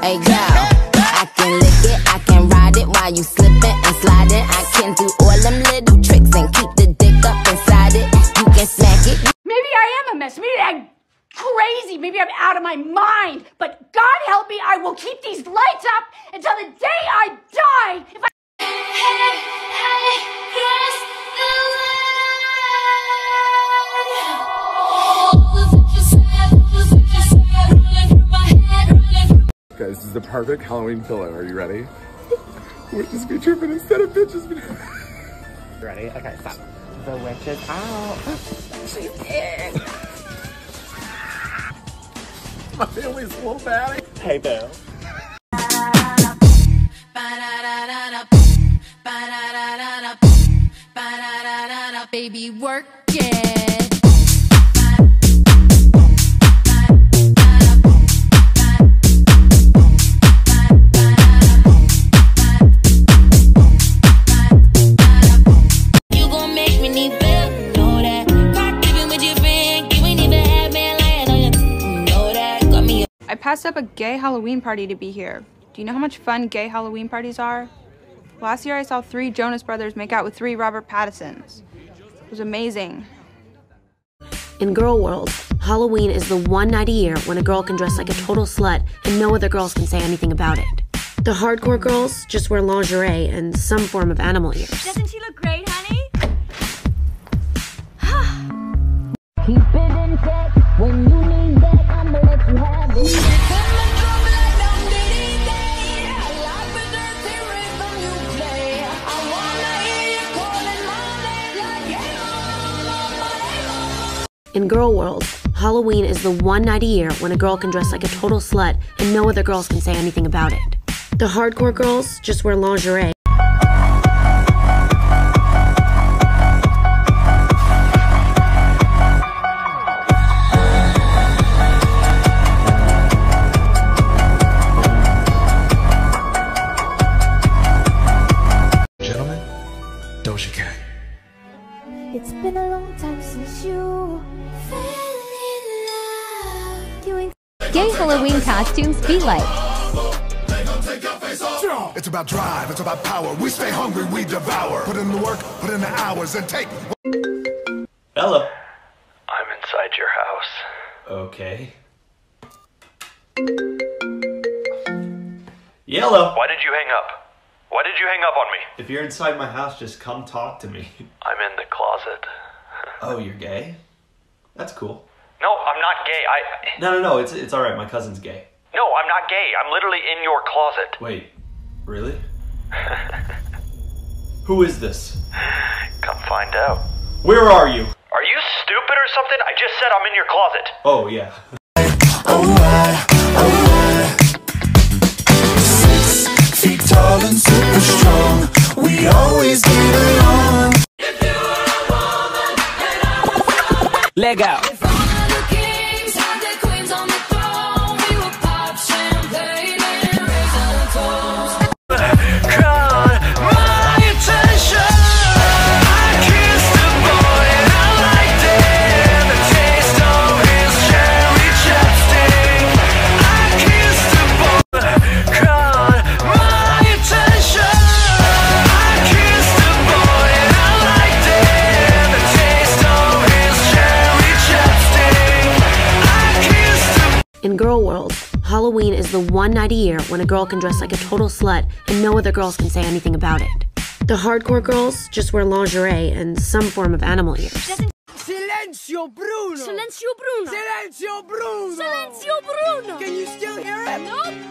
Hey girl, I can lick it, I can ride it while you slipping and sliding. I can do all them little tricks and keep the dick up inside it. You can smack it. Maybe I am a mess. Maybe I'm crazy. Maybe I'm out of my mind. But God help me, I will keep these lights up until the day I die. If I Guys, this is the perfect Halloween pillow. Are you ready? Witches be tripping instead of bitches be Ready? Okay, stop. The witch is out. She's in. My family's a little batty. Hey, Boo. Baby, work it. I passed up a gay Halloween party to be here. Do you know how much fun gay Halloween parties are? Last year I saw 3 Jonas Brothers make out with 3 Robert Pattinsons. It was amazing. In girl world, Halloween is the one night a year when a girl can dress like a total slut and no other girls can say anything about it. The hardcore girls just wear lingerie and some form of animal ears. Doesn't she look great, honey? Keep it in check when you need that. I'ma let you have it. In girl world, Halloween is the one night a year when a girl can dress like a total slut and no other girls can say anything about it. The hardcore girls just wear lingerie. Gentlemen, Doja Cat. It's been a long time since you fell in love. Doing Gay Halloween costumes be like. It's about drive, it's about power. We stay hungry, we devour. Put in the work, put in the hours, and take. Hello. I'm inside your house. Okay. Yellow. Why did you hang up? Why did you hang up on me? If you're inside my house, just come talk to me. I'm in the closet. Oh, you're gay? That's cool. No, I'm not gay. No, it's alright, my cousin's gay. No, I'm not gay. I'm literally in your closet. Wait, really? Who is this? Come find out. Where are you? Are you stupid or something? I just said I'm in your closet. Oh, yeah. Alright. 6 feet tall and super strong. We always get along. If you were a woman and I was a leg out. If all of the kings had their queens on the throne, we would pop champagne and raise our toast. Caught my attention. I kissed a boy and I liked it. The taste of his cherry chapstick. I kissed a boy. Caught my attention. I kissed a boy and I liked it. The taste of his cherry chapstick. I kissed a In girl world, Halloween is the one night a year when a girl can dress like a total slut and no other girls can say anything about it. The hardcore girls just wear lingerie and some form of animal ears. Silencio Bruno! Silencio Bruno. Silencio Bruno! Silencio Bruno. Can you still hear it? Nope.